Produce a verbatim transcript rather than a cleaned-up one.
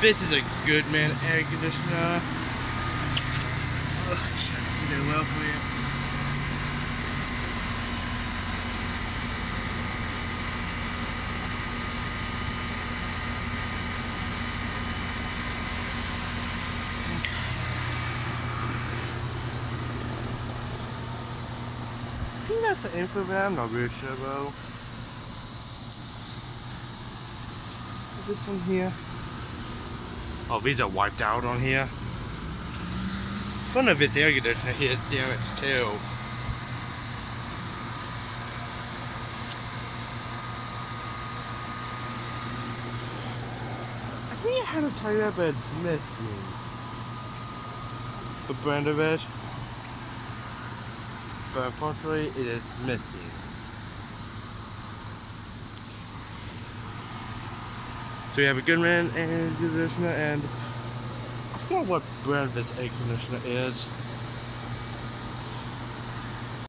This is a Goodman Air Conditioner. Oh, can't see that well for you. I think that's the info, but I'm not really sure about. This one here. Oh, these are wiped out on here. Some of its air conditioner here is damaged too. I think I had to tell you that, but it's missing. The brand of it. But unfortunately, it is missing. So we have a Goodman air conditioner, and I forgot what brand this air conditioner is.